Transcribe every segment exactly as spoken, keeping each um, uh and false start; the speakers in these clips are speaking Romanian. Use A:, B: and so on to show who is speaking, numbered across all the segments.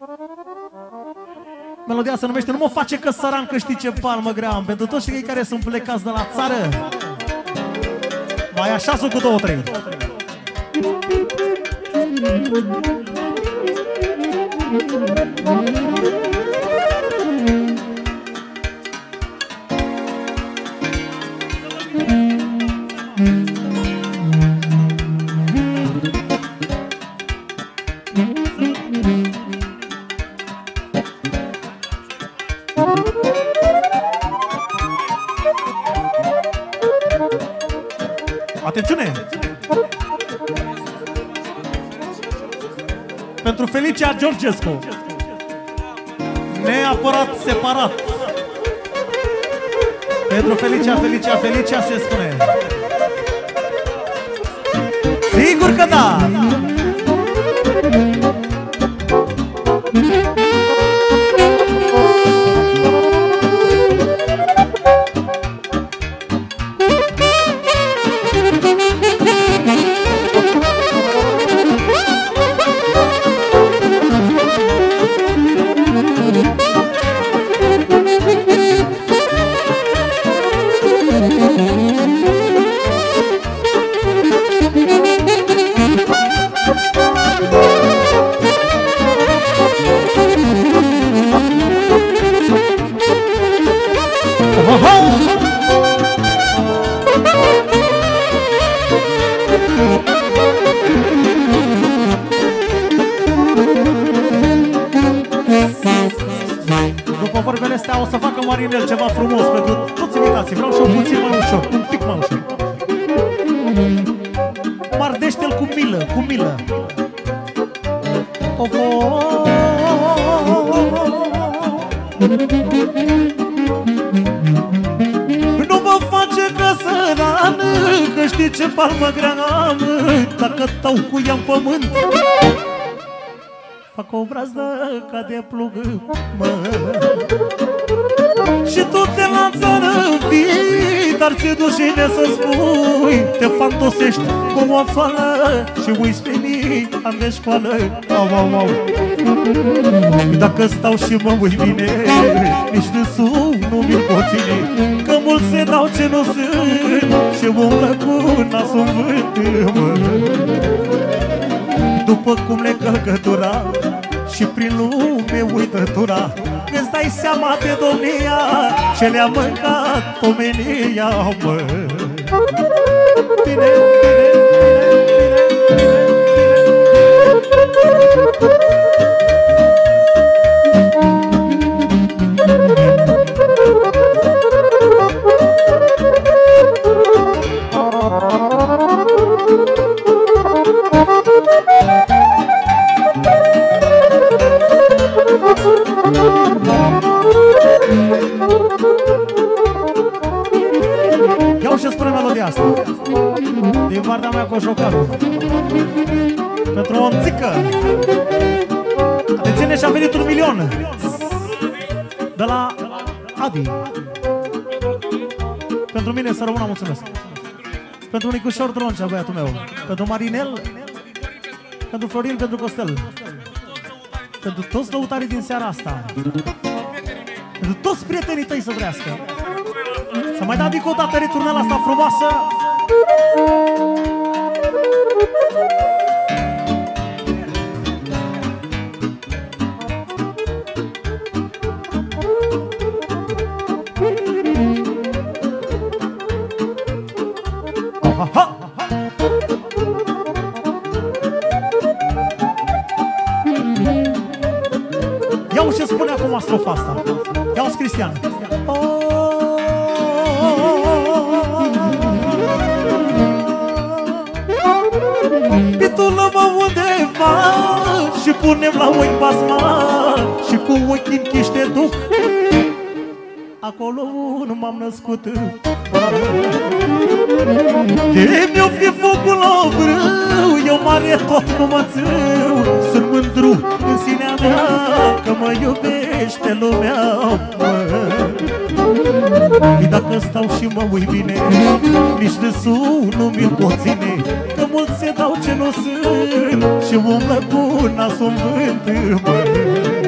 A: Melodia se numește Nu mă face că săran, că știi ce palmă grea am. Pentru toți cei care sunt plecați de la țară. Mai așa sunt cu două, trei. Atențiune! Pentru Felicia Georgescu, neapărat separat. Pentru Felicia, Felicia, Felicia se spune. Sigur că da! După vorbele astea o să facă Marinel ceva frumos pentru toți invitații. Vreau și-o puțin mai ușor, un pic mai ușor. Mardește-l cu milă, cu milă. Of, nu mă face că sărană, că știi ce palmă grea am. Dacă tau cu ea în pământ, fac o brazdă ca de plug, mă. Și tu te la țară vii, dar ți-e dușine să spui. Te fantosești cu o moțoală și uiți pe mii ani de școală. Au, au, au. Dacă stau și mă uit bine, nici râsul nu mi-l pot ține, că mulți se dau ce nu sunt și umblă cu nasul în vânt, mă. După cum le călcătura și prin lume uitătura, îți dai seama de domnia ce le-a mâncat omenia, mă. Bine, bine, bine, iau și spune melodia asta din partea mea Coșocarul pentru o țică. Atenție, și-a venit un milion de la Adi. Pentru mine să rămână, mulțumesc. Pentru Nicușor Droncea, băiatul meu. Pentru Marinel, pentru Florin, pentru Costel, pentru toți lăutarii din seara asta, pentru toți prietenii tăi să trăiască. Să mai dăm încă o dată returnela asta frumoasă. Aha! Ia-o ce spune acum strofa asta. Ia-o, Cristian. Pitulă-mă undeva și punem la ochi basma și cu ochii închiși te duc acolo nu m-am născut. De mi-o fi focul la brâu, eu mare tot nu mă țâu. Sunt mândru în sinea mea că mă iubește lumea, mă. Dacă stau și mă uit bine, nici râsul nu mi-l pot ține, că mulți se dau ce nu sunt și umblă cu nasul în vânt, mă.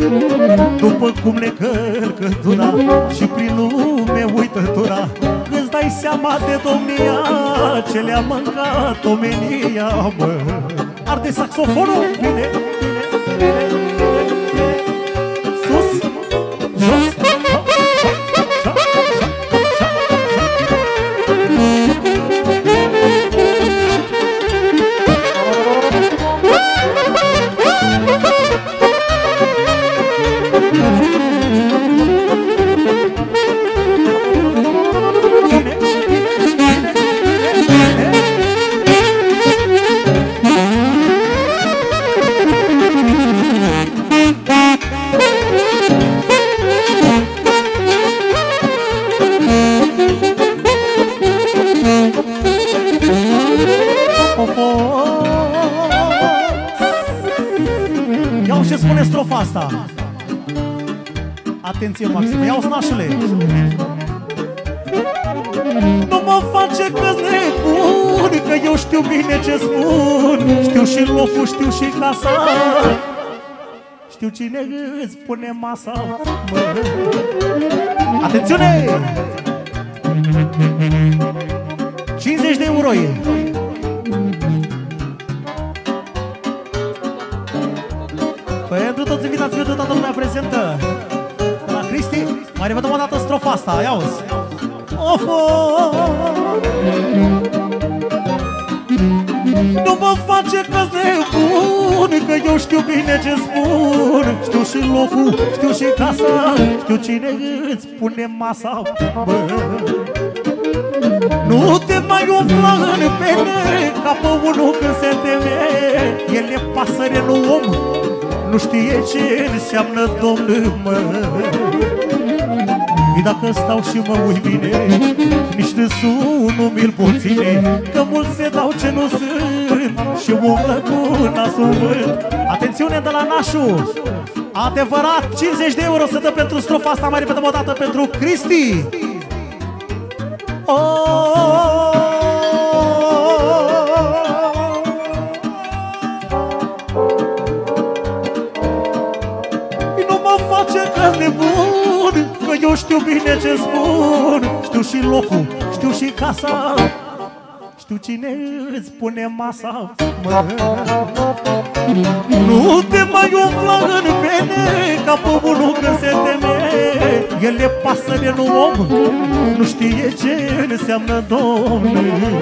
A: După cum le călcătura și prin lume uitătura, îți dai seama de domnia ce le-a mâncat omenia, mă. Arde saxofonul, bine, bine, bine, bine. Sus, jos, iau ce spune strofa asta. Atenție maximă, iau snașule. Nu mă face că-s nebun, că eu știu bine ce spun. Știu și locul, știu și casa, știu cine îți pune masa, mă. Atențiune! cincizeci de euro e. Pentru toți invitații, pentru toată lumea prezentă, de la Cristi, mai revedem o dată strofa asta, ia-uzi. Of, oh, nu mă face că-s nebun, că eu știu bine ce spun. Știu și locul, știu și casa, știu cine îți pune masa, bă. Nu te mai umfla în pene ca pe unul când se teme. El e pasăre, nu om, nu știe ce înseamnă domnul, mă. Și dacă stau și mă uit bine, nici râsul nu mi-l pot ține, că mulți se dau ce nu sunt și umblă cu nasul în vânt. Atențiune de la Nașu, adevărat, cincizeci de euro se dă pentru strofa asta. Mai repede o dată pentru Cristi. Oh, nu mă face că-s nebun, că eu știu bine ce spun. Știu și locul, știu și casa, știu cine îți pune masa, mă. Nu te mai umfla în pene ca pe unul când se teme. El e pasăre, nu om, nu știe ce înseamnă domne.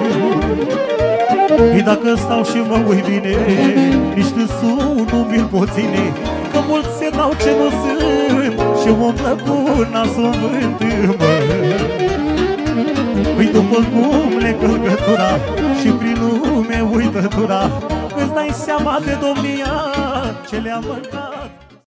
A: Și dacă stau și mă uit bine, nici râsul nu mi-l pot ține, că mulți se dau ce nu sunt și umblă cu nasul în vânt, mă. Păi după cum le călcătura și prin lume uitătura, îți dai seama de domnia ce le-a mâncat.